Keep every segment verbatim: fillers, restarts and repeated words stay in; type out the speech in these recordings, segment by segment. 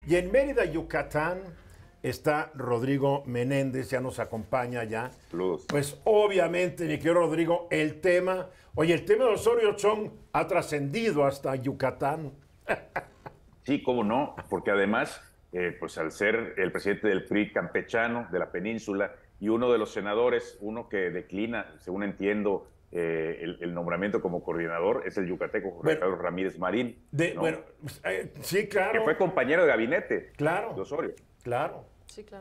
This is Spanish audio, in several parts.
Y en Mérida, Yucatán, está Rodrigo Menéndez, ya nos acompaña ya. Saludos. Pues obviamente, mi querido Rodrigo, el tema, oye, el tema de Osorio Chong ha trascendido hasta Yucatán. Sí, cómo no, porque además, eh, pues al ser el presidente del P R I campechano de la península y uno de los senadores, uno que declina, según entiendo, eh, el, el nombramiento como coordinador, es el yucateco Jorge Bueno, Carlos Ramírez Marín. De, ¿no? Bueno, eh, sí, claro. Que fue compañero de gabinete Claro. de Osorio. Claro. Sí, claro.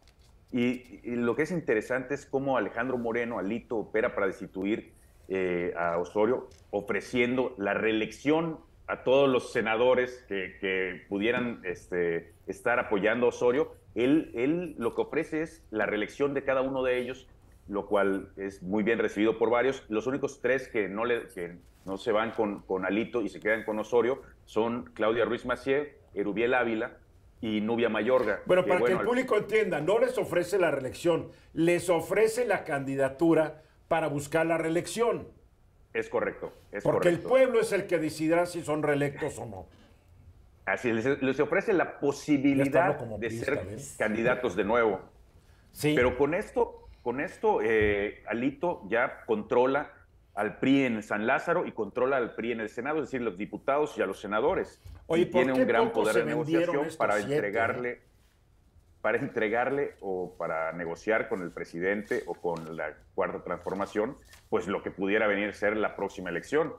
Y, y lo que es interesante es cómo Alejandro Moreno, Alito, opera para destituir eh, a Osorio, ofreciendo la reelección a todos los senadores que, que pudieran este, estar apoyando a Osorio. Él, él lo que ofrece es la reelección de cada uno de ellos, lo cual es muy bien recibido por varios. Los únicos tres que no, le, que no se van con, con Alito y se quedan con Osorio son Claudia Ruiz Massieu, Erubiel Ávila y Nubia Mayorga. Bueno, que, para bueno, que el público entienda, no les ofrece la reelección, les ofrece la candidatura para buscar la reelección. Es correcto, es Porque correcto. el pueblo es el que decidirá si son reelectos o no. Así les, les ofrece la Ya posibilidad estamos como de priista, ser ¿ves? candidatos de nuevo. Sí. Pero con esto, con esto eh, Alito ya controla al P R I en San Lázaro y controla al P R I en el Senado, es decir, los diputados y a los senadores. Oye, y ¿por tiene qué un gran poco poder se de vendieron negociación estos para siete, entregarle, eh? para entregarle o para negociar con el presidente o con la Cuarta Transformación, pues lo que pudiera venir a ser la próxima elección.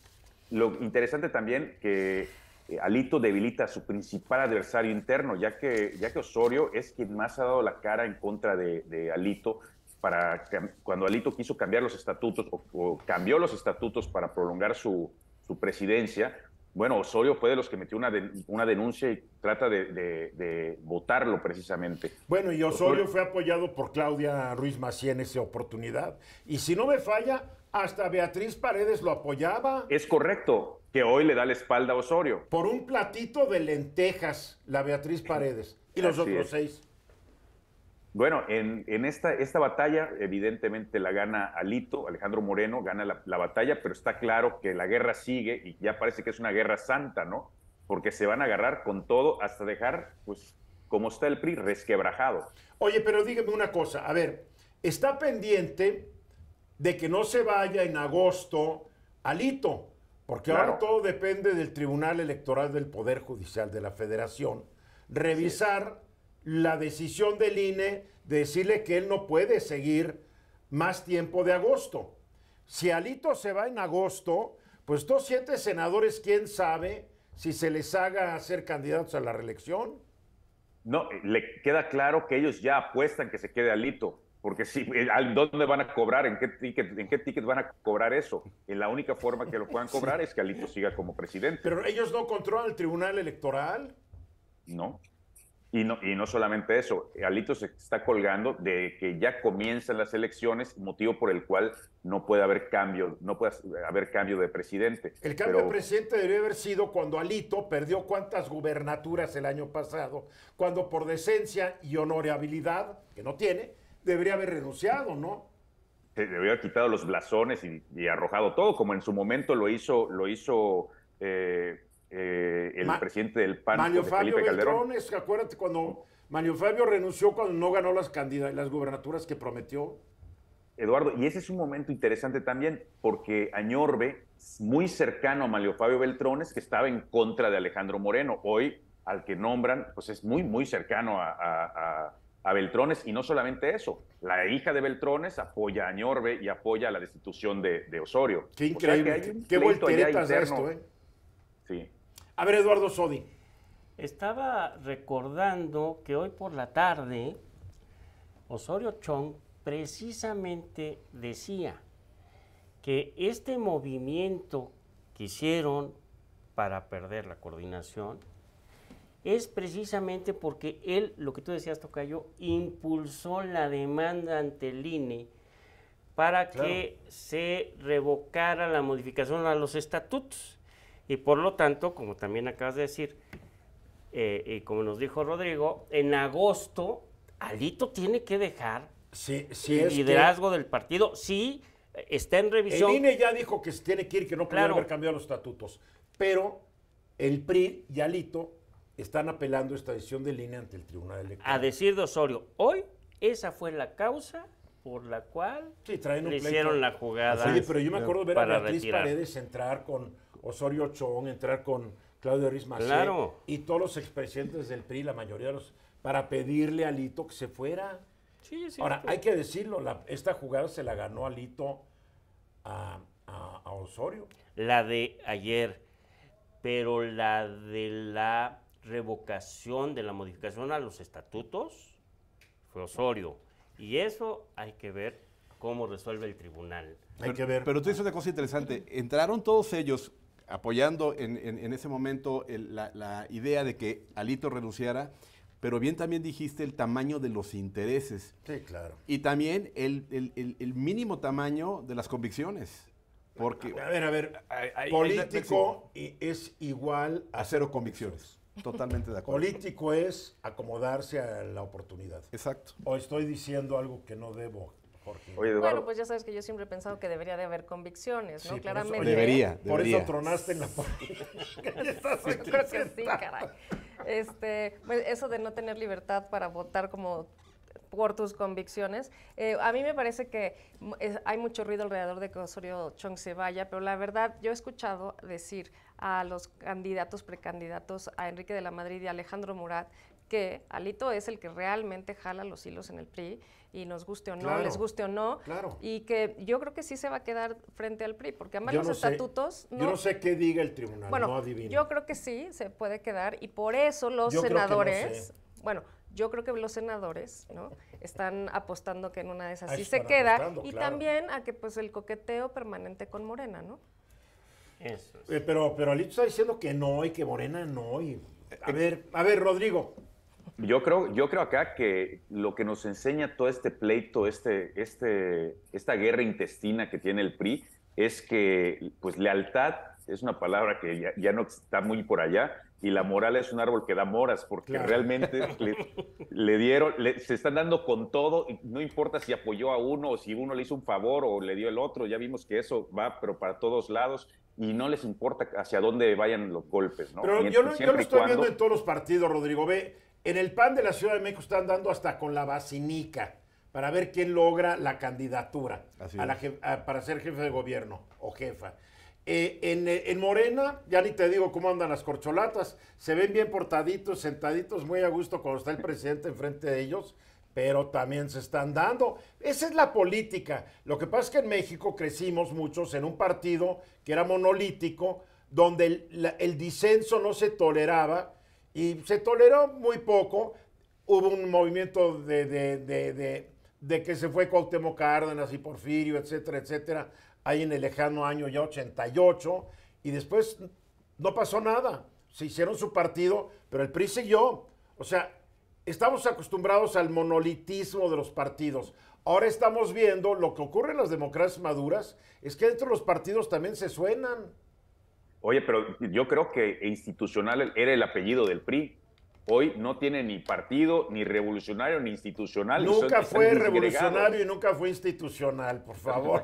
Lo interesante también que eh, Alito debilita a su principal adversario interno, ya que, ya que Osorio es quien más ha dado la cara en contra de, de Alito. Para, cuando Alito quiso cambiar los estatutos o, o cambió los estatutos para prolongar su, su presidencia, bueno, Osorio fue de los que metió una, de, una denuncia y trata de, de, de votarlo precisamente. Bueno, y Osorio fue apoyado por Claudia Ruiz Massieu en esa oportunidad. Y si no me falla, hasta Beatriz Paredes lo apoyaba. Es correcto que hoy le da la espalda a Osorio. Por un platito de lentejas, la Beatriz Paredes. Y los Así otros es. seis. Bueno, en, en esta, esta batalla evidentemente la gana Alito, Alejandro Moreno gana la, la batalla, pero está claro que la guerra sigue y ya parece que es una guerra santa, ¿no? Porque se van a agarrar con todo hasta dejar, pues, como está el P R I, resquebrajado. Oye, pero dígame una cosa. A ver, está pendiente de que no se vaya en agosto Alito, porque Claro. ahora todo depende del Tribunal Electoral del Poder Judicial de la Federación. Revisar la decisión del I N E de decirle que él no puede seguir más tiempo de agosto. Si Alito se va en agosto, pues estos siete senadores, ¿quién sabe si se les haga ser candidatos a la reelección? No, le queda claro que ellos ya apuestan que se quede Alito, porque si, ¿dónde van a cobrar? ¿En qué ticket, en qué ticket van a cobrar eso? Y la única forma que lo puedan cobrar sí. es que Alito siga como presidente. Pero ellos no controlan el Tribunal Electoral. No. Y no, y no solamente eso, Alito se está colgando de que ya comienzan las elecciones, motivo por el cual no puede haber cambio, no puede haber cambio de presidente. El cambio Pero, de presidente debería haber sido cuando Alito perdió cuántas gubernaturas el año pasado, cuando por decencia y honorabilidad, que no tiene, debería haber renunciado, ¿no? Se debería haber quitado los blasones y, y arrojado todo, como en su momento lo hizo, lo hizo eh, Eh, el Ma presidente del P A N, Manlio de Fabio Felipe Calderón. Beltrones, acuérdate cuando Manlio Fabio renunció cuando no ganó las, las gubernaturas que prometió. Eduardo, y ese es un momento interesante también, porque Añorbe, muy cercano a Manlio Fabio Beltrones, que estaba en contra de Alejandro Moreno, hoy al que nombran, pues es muy, muy cercano a, a, a, a Beltrones, y no solamente eso, la hija de Beltrones apoya a Añorbe y apoya a la destitución de, de Osorio. Qué increíble, o sea, que qué volteretas de esto, ¿eh? Sí. A ver, Eduardo Sodi. Estaba recordando que hoy por la tarde Osorio Chong precisamente decía que este movimiento que hicieron para perder la coordinación es precisamente porque él, lo que tú decías, Tocayo, impulsó la demanda ante el I N E para claro. que se revocara la modificación a los estatutos. Y por lo tanto, como también acabas de decir, eh, y como nos dijo Rodrigo, en agosto Alito tiene que dejar sí, sí el es liderazgo que... del partido. Sí, está en revisión. El I N E ya dijo que se tiene que ir, que no puede claro. haber cambiado los estatutos. Pero el P R I y Alito están apelando esta decisión del I N E ante el Tribunal Electoral. A decir de Osorio, hoy esa fue la causa por la cual sí, traen un le pleito. hicieron la jugada. Oye, pero yo me acuerdo ver a para Beatriz retirar. Paredes entrar con Osorio Chong, entrar con Claudio Ruiz Massieu Claro. y todos los expresidentes del P R I, la mayoría de los, para pedirle a Alito que se fuera. Sí, es Ahora, cierto. hay que decirlo, la- esta jugada se la ganó Alito a, a- a Osorio. La de ayer, pero la de la revocación, de la modificación a los estatutos, fue Osorio. Y eso hay que ver cómo resuelve el tribunal. Hay que ver. Pero tú dices una cosa interesante. Entraron todos ellos apoyando en, en- en ese momento el- la, la idea de que Alito renunciara, pero bien también dijiste el tamaño de los intereses Sí, claro. y también el, el- el- el mínimo tamaño de las convicciones. Porque A ver, a ver, Ay, ay, político y es igual a a cero convicciones. Totalmente de acuerdo. Político es acomodarse a la oportunidad. Exacto. O estoy diciendo algo que no debo, Jorge. Oye, Eduardo, Bueno, pues ya sabes que yo siempre he pensado que debería de haber convicciones, Sí, ¿no? por Claramente. eso- Debería, Por debería. eso tronaste en la política. Yo creo que sí, caray. Este, pues, eso de no tener libertad para votar como por tus convicciones. Eh, a mí me parece que m- es- hay mucho ruido alrededor de que Osorio Chong se vaya, pero la verdad, yo he escuchado decir a los candidatos, precandidatos, a Enrique de la Madrid y a Alejandro Murat, que Alito es el que realmente jala los hilos en el P R I, y nos guste o no, Claro, les guste o no, claro. y que yo creo que sí se va a quedar frente al P R I, porque además Yo los no sé- estatutos... Yo no sé qué diga el tribunal, Bueno, no adivino. yo creo que sí, se puede quedar, y por eso los Yo creo que no senadores, sé. bueno, yo creo que los senadores, ¿no? Están apostando que en una de esas Ahí sí se están queda, apostando, y claro. también a que pues el coqueteo permanente con Morena, ¿no? Eso es. Eh, pero, pero Alito está diciendo que no y que Morena no. Y, a ver, a ver, Rodrigo. Yo creo, yo creo acá que lo que nos enseña todo este pleito, este, este, esta guerra intestina que tiene el P R I, es que pues lealtad es una palabra que ya, ya no está muy por allá, y la moral es un árbol que da moras, porque Claro. realmente le, le dieron, le- se están dando con todo, y no importa si apoyó a uno o si uno le hizo un favor o le dio el otro, ya vimos que eso va, pero para todos lados, y no les importa hacia dónde vayan los golpes, ¿no? Pero Mient- yo, lo- yo siempre lo y estoy cuando- viendo en todos los partidos, Rodrigo. Ve, en el P A N de la Ciudad de México están dando hasta con la vacinica para ver quién logra la candidatura Así a la es. jef- a- para ser jefe de gobierno o jefa. Eh, en, eh, en Morena, ya ni te digo cómo andan las corcholatas, se ven bien portaditos, sentaditos, muy a gusto cuando está el presidente enfrente de ellos, pero también se están dando. Esa es la política. Lo que pasa es que en México crecimos muchos en un partido que era monolítico, donde el, la- el disenso no se toleraba y se toleró muy poco. Hubo un movimiento de, de, de, de, de que se fue Cuauhtémoc Cárdenas y Porfirio, etcétera, etcétera, ahí en el lejano año ya ochenta y ocho, y después no pasó nada. Se hicieron su partido, pero el P R I siguió. O sea, estamos acostumbrados al monolitismo de los partidos. Ahora estamos viendo lo que ocurre en las democracias maduras, es que dentro de los partidos también se suenan. Oye, pero yo creo que institucional era el apellido del P R I. Hoy no tiene ni partido, ni revolucionario, ni institucional. Nunca Son- están fue disgregados. revolucionario y nunca fue institucional, por favor.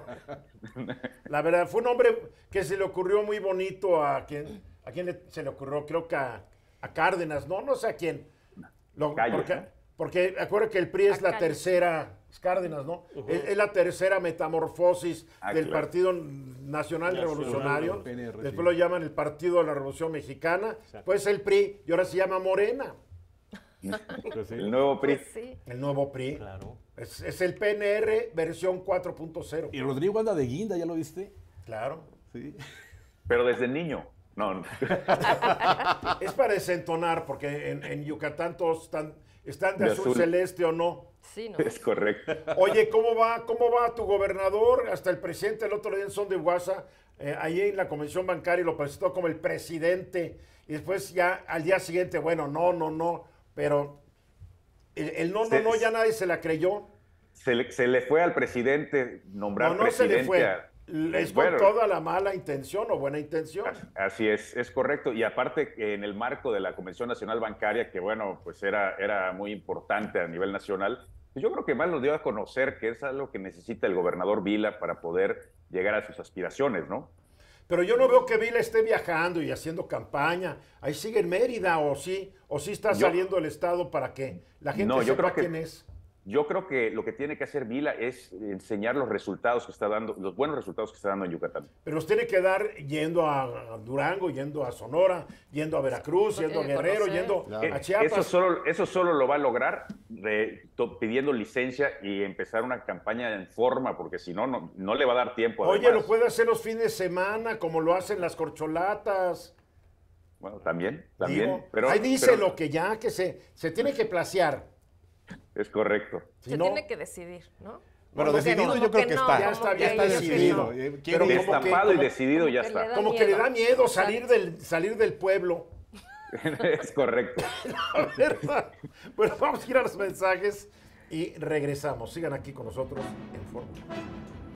La verdad, fue un hombre que se le ocurrió muy bonito a quien, a quién le- se le ocurrió, creo que a, a Cárdenas, no, no sé a quién. Lo- Calles, porque, ¿no? porque acuérdate que el P R I es A la Calles. tercera, es Cárdenas, ¿no? es, es la tercera metamorfosis Ah, del claro. Partido Nacional Nacional, Revolucionario. P N R, Después sí. lo llaman el Partido de la Revolución Mexicana. Pues el P R I y ahora se llama Morena, Pues sí. El nuevo P R I. Pues sí. el nuevo P R I. Claro. Es, es el P N R versión cuatro punto cero. Y Rodrigo anda de guinda, ¿ya lo viste? Claro. Sí. Pero desde niño. No, no. Es para desentonar, porque en, en Yucatán todos están, están de, De azul, azul. celeste o no. Sí, ¿no? es correcto. Oye, ¿cómo va, cómo va tu gobernador? Hasta el presidente el otro día en Son de Guasa, eh, ahí en la convención bancaria lo presentó como el presidente. Y después ya al día siguiente, bueno, no, no, no. Pero el, el no, no, Se- no, ya nadie se la creyó. Se le, se le fue al presidente nombrar No, no se presidente. le fue. a- Es Bueno, con toda la mala intención o buena intención. Así es, es correcto. Y aparte, en el marco de la Convención Nacional Bancaria, que bueno, pues era, era muy importante a nivel nacional, pues yo creo que más nos dio a conocer que es algo que necesita el gobernador Vila para poder llegar a sus aspiraciones, ¿no? Pero yo no veo que Vila esté viajando y haciendo campaña. Ahí sigue en Mérida, o sí, o sí está Yo- saliendo del estado para que la gente No, yo sepa creo que- quién es. Yo creo que lo que tiene que hacer Vila es enseñar los resultados que está dando, los buenos resultados que está dando en Yucatán. Pero los tiene que dar yendo a Durango, yendo a Sonora, yendo a Veracruz, Lo yendo a tiene que Guerrero, conocer. yendo Claro. a Eh, Chiapas. Eso solo, eso solo lo va a lograr de- to- pidiendo licencia y empezar una campaña en forma, porque si no, no, no le va a dar tiempo. Oye, además. lo puede hacer los fines de semana, como lo hacen las corcholatas. Bueno, también, también. Digo, pero, ahí dice pero lo que ya, que se, se tiene que placear. es correcto. Si Se no, tiene que decidir, ¿no? Bueno, Como que decidido no, yo como creo que no, está. Ya como está, que ya está yo sé que decidido. no. Eh, quiere- Pero como que- Destapado y como- decidido ya como que le está. da como que le da miedo Exacto. salir del, salir del pueblo. Es correcto. La verdad. Bueno, vamos a ir a los mensajes y regresamos. Sigan aquí con nosotros en Fórmula.